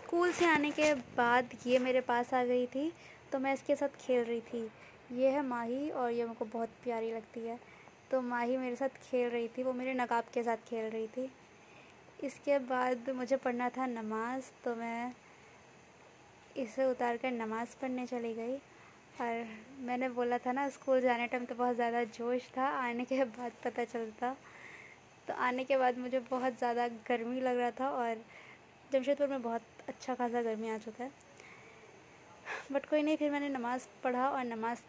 School से आने के बाद ये मेरे पास आ गई थी, तो मैं इसके साथ खेल रही थी। ये है माही और ये मेरे को बहुत प्यारी लगती है। तो माही मेरे साथ खेल रही थी, वो मेरे नकाब के साथ खेल रही थी। इसके बाद मुझे पढ़ना था नमाज़, तो मैं इसे उतार कर नमाज़ पढ़ने चली गई। और मैंने बोला था ना, स्कूल जाने टाइम तो बहुत ज़्यादा जोश था, आने के बाद पता चलता। तो आने के बाद मुझे बहुत ज़्यादा गर्मी लग रहा था और जमशेदपुर में बहुत अच्छा खासा गर्मी आ चुका है। बट कोई नहीं, फिर मैंने नमाज़ पढ़ा और नमाज़